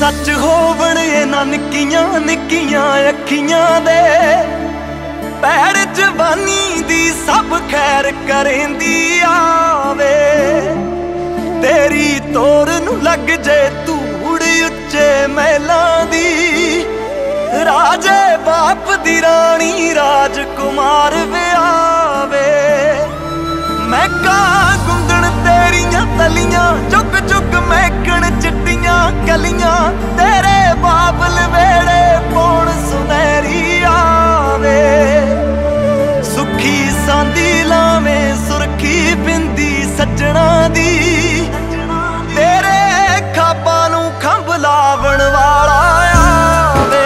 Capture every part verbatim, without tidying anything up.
सच होवण इन्हां निक्कियां निक्कियां अखियां दे पैर जवानी दी सब खैर करेंदी आवे। तेरी तोर नू लग जे धूड़ उच्चे महलां दी राजे बाप दी रानी राजकुमार व्यावे। मैं का गुंदण तेरियां तलियां चुक चुक महकण चिट्टियां कलियां तेरे बाबल वेड़े पौण सुनहरी आवे। सुखी सांदी लावें सुरखी बिंदी सजना दी तेरे खाबां नूं खंभ लावण वाला आवे।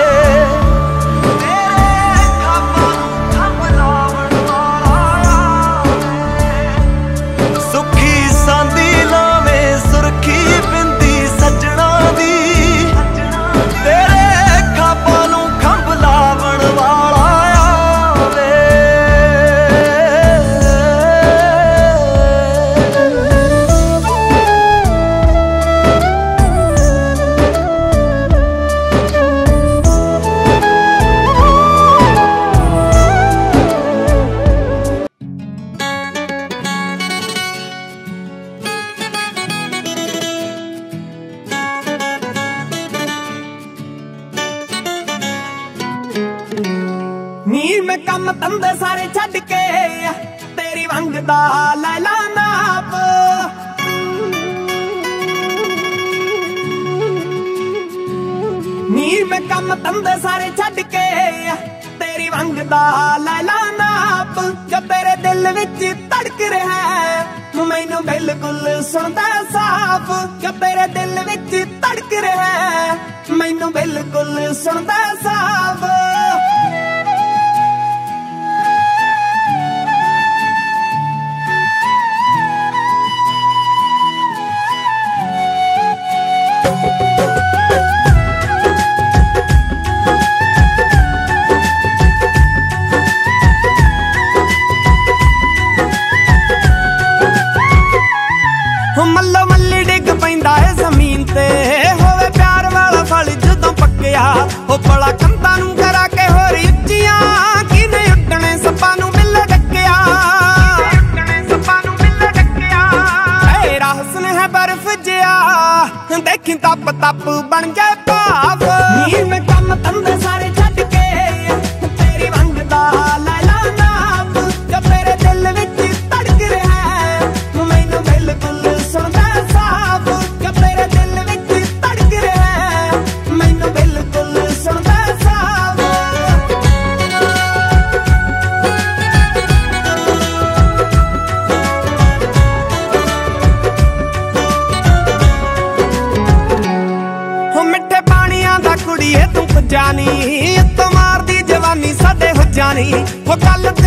नी मैं कम धंधे सारे छड्ड के तेरी मंगदा लैला नाप। नी मैं कम धंधे सारे छड्ड के तेरी मंगदा लैला नाप। जो तेरे दिल विच धड़क रहा है मैनू बिल्कुल सुनदा साफ। जो तेरे दिल विच धड़क रहा है मैनू बिल्कुल सुनदा साफ। मल्लो मल्ली डिग पैंदा है जमीन ते होवे प्यार वाला फल जदों पक्किया। हो बड़ा कंधा नूं करा के होर उच्चियां किने उड्डणे सप्पां नूं मिल डकिया। तेरा हुस्न है बर्फ जिया देखी तप तप बन जाए भाव। नी मैं कम धंधे सारे छड्ड के तेरी मंगदा लैला नाप। जो तेरे दिल विच धड़क रहा है मैनू बिल्कुल सुनदा साफ। जो तेरे दिल विच धड़क रहा है मैनू बिल्कुल सुनदा साफ। हो मिठे पानियां दा कुड़िए तू जानी तो मार दी जवानी साडे हो जानी। हो गल